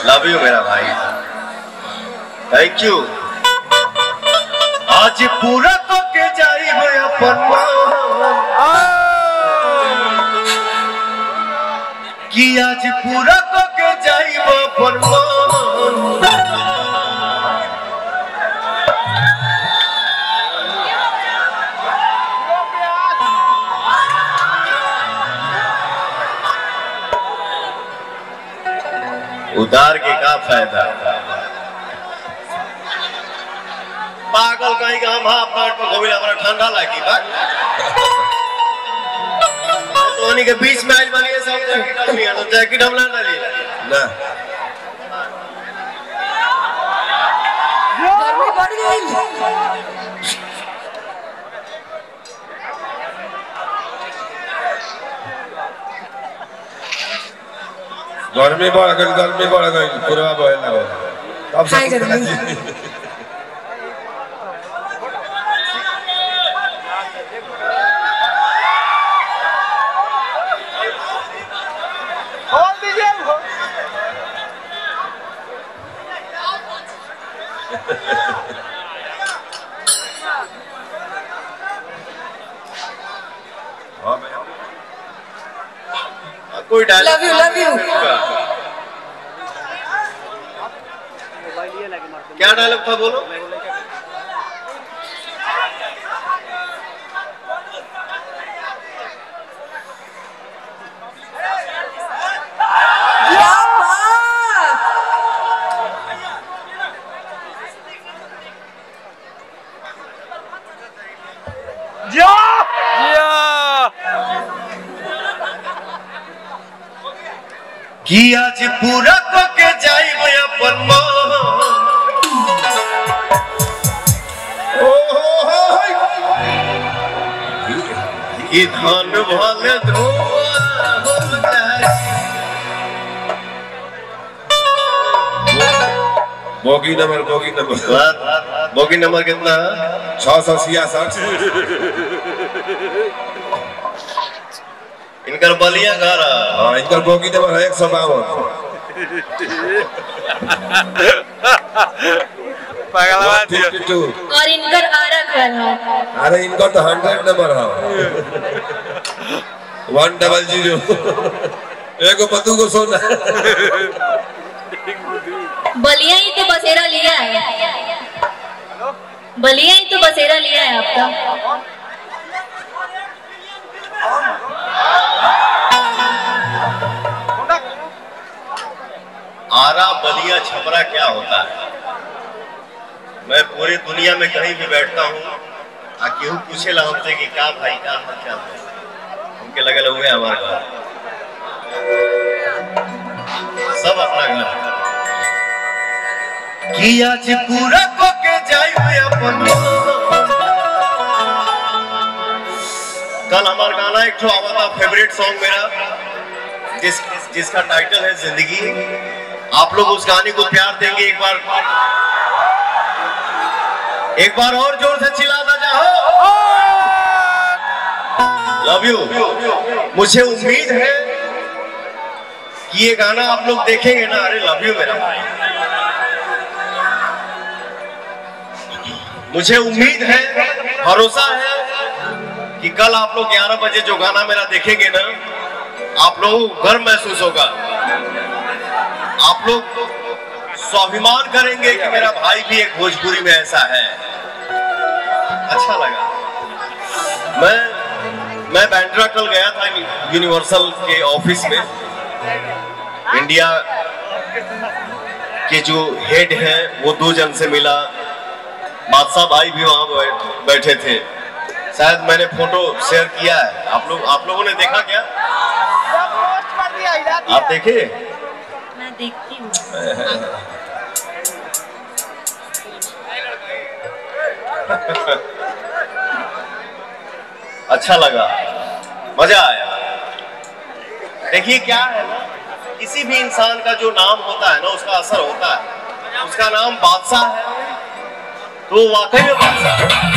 Love you मेरा भाई, thank you. आज पूरा तो के जाई हो अपन कि आज पूरा तो के जाई हो अपन उधार के का फायदा, पागल कहीं का हम हाफ पैंट पर घूमे हमारा ठंडा लगी बा तो उन्हीं के बीच में आज बनी सब जैकेट डाली है तो जैकेट हम ना डाली ना गर्मी बढ़ गई। गर्मी बढ़ गई पूरा बहे लगे तब सब कोई डायलॉग लव यू क्या डायलॉग था बोलो। कि आज पूरा को के जाई अपन कि धन भले बोगी नंबर कितना 666। इनकर बलिया घर, हाँ इनकर बोगी नंबर है 152। और इनकर आरा घर है। अरे इनका तो 100 नंबर है 100। एको पतू को सोना बलिया ही तो बसेरा लिया है, बलिया ही तो बसेरा लिया है आपका। आरा बलिया छपरा क्या होता है? मैं पूरी दुनिया में कहीं भी बैठता हूँ केहू पूछेला हमसे कि का भाई का हाल चाल है, हमके लगल हुए हमारे घर सब अपना घर कि आज पूरा को के जाई हुए अपन। कल हमारा गाना एक ठो आवा था फेवरेट सॉन्ग मेरा जिसका टाइटल है जिंदगी। आप लोग उस गाने को प्यार देंगे एक बार और जोर से चिल्लाना चाहो लव यू। मुझे उम्मीद है कि ये गाना आप लोग देखेंगे ना। अरे लव यू मेरा भाई, मुझे उम्मीद है भरोसा है कि कल आप लोग 11 बजे जो गाना मेरा देखेंगे ना आप लोगों को गर्व महसूस होगा। आप लोग स्वाभिमान करेंगे कि मेरा भाई भी एक भोजपुरी में ऐसा है। अच्छा लगा। मैं बैंड्रा कल गया था यूनिवर्सल के ऑफिस में। इंडिया के जो हेड हैं वो 2 जन से मिला। बादशाह भाई भी वहां बैठे थे। शायद मैंने फोटो शेयर किया है, आप लोगों ने देखा क्या? आप देखे? मैं देखती हूँ। अच्छा लगा, मजा आया। देखिए क्या है ना, किसी भी इंसान का जो नाम होता है ना उसका असर होता है। उसका नाम बादशाह है तो वाकई में बादशाह है।